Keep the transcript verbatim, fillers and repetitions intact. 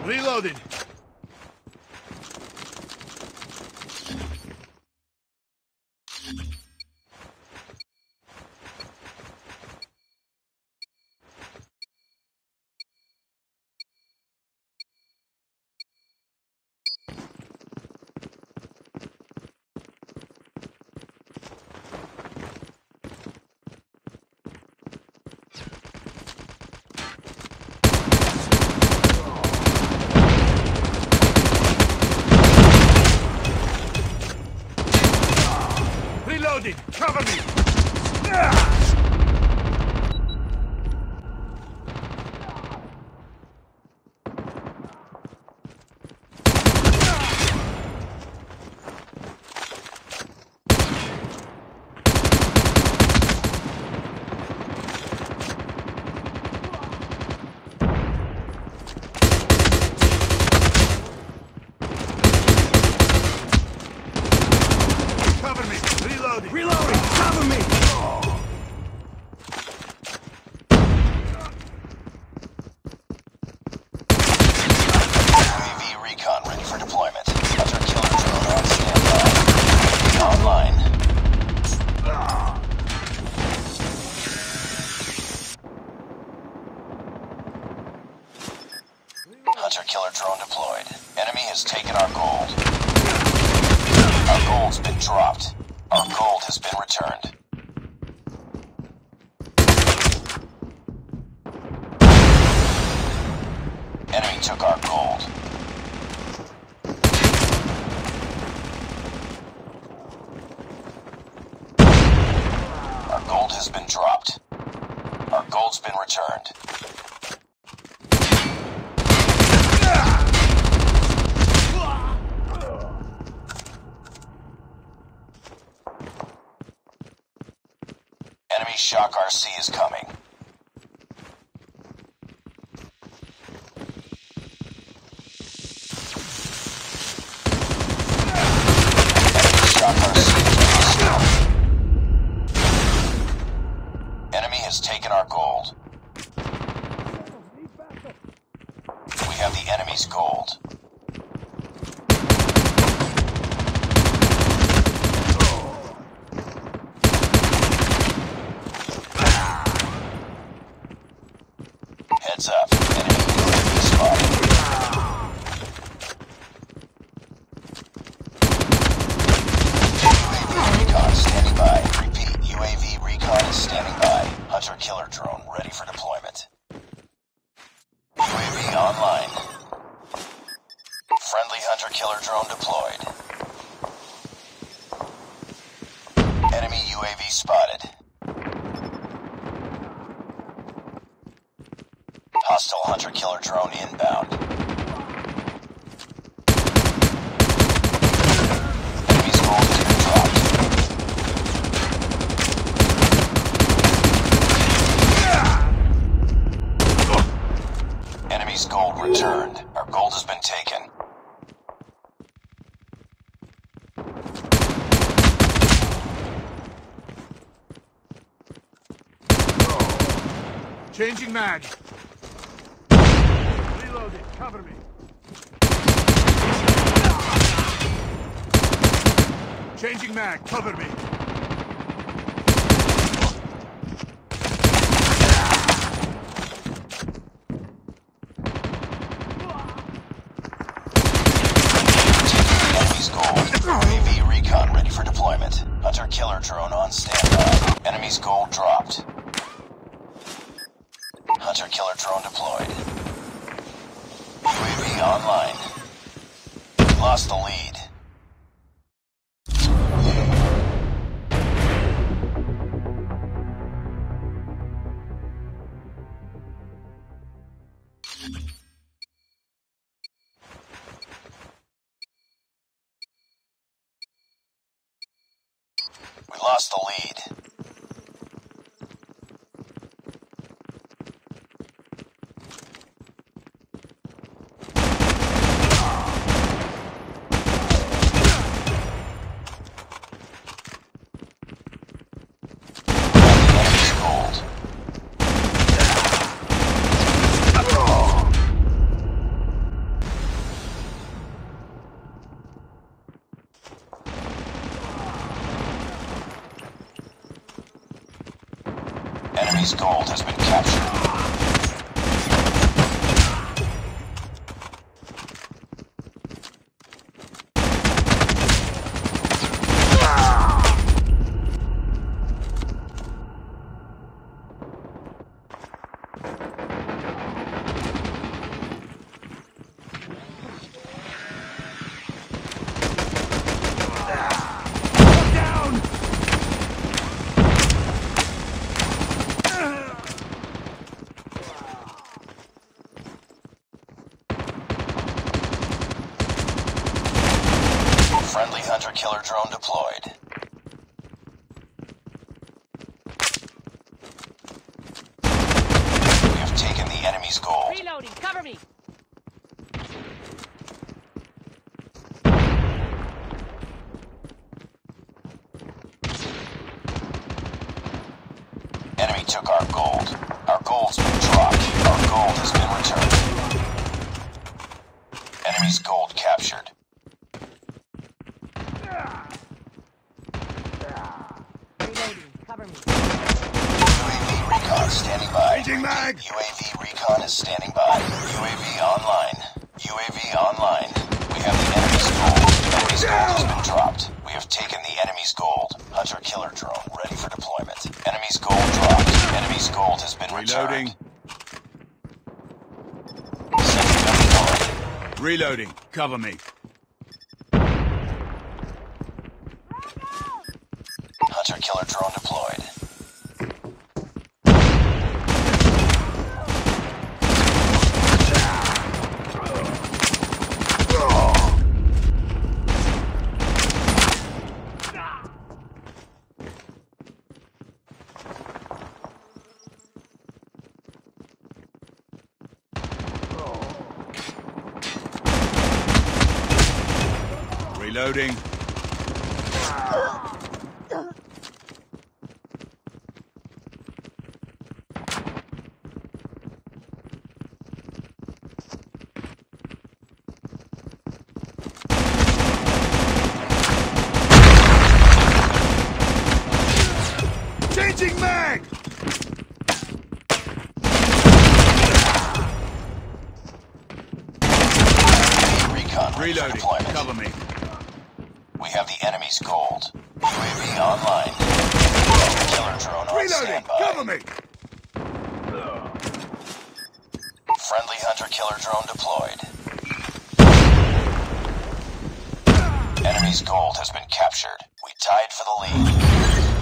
Reloading. Reloading! Cover me! Ah! Reloading! Reloading! Cover me! Oh. U A V recon ready for deployment. Hunter killer drone on standby. Online. Hunter killer drone deployed. Enemy has taken our gold. Our gold's been dropped. Our gold has been returned. Enemy took our gold. Our gold has been dropped. Our gold's been returned. Enemy Shock R C is coming. Enemy Shock R C is ready. Enemy has taken our gold. We have the enemy's gold. Heads up. Enemy U A V spotted. U A V recon standing by. Repeat, U A V recon is standing by. Hunter killer drone ready for deployment. U A V online. Friendly hunter killer drone deployed. Enemy U A V spotted. Hostile hunter-killer drone inbound. Enemy's gold has been dropped. Enemy's gold returned. Our gold has been taken. Changing mag. Reloading. Cover me. Changing mag. Cover me. Enemy's gold. U A V recon ready for deployment. Hunter killer drone on standby. Enemy's gold dropped. Hunter killer drone deployed. U A V online. We lost the lead. We lost the lead. hunter-killer drone deployed. We have taken the enemy's gold. Reloading, cover me! Enemy took our gold. Our gold's been dropped. Our gold has been returned. Enemy's gold captured. Reloading, cover me. U A V recon standing by. Changing mag. U A V recon is standing by. U A V online. U A V online. We have the enemy's gold. Enemy's gold has been dropped. We have taken the enemy's gold. Hunter-killer drone ready for deployment. Enemy's gold dropped. Enemy's gold has been Reloading. returned. Sending gun deployed. Reloading. Cover me. Hunter-killer drone deployed. Reloading. Changing mag! Recon ready for Reloading. deployment. Cover me. We have the enemy's gold. U A V online. Killer drone on Reloading. standby. Cover me. Friendly hunter-killer drone deployed. Enemy's gold has been captured. We tied for the lead.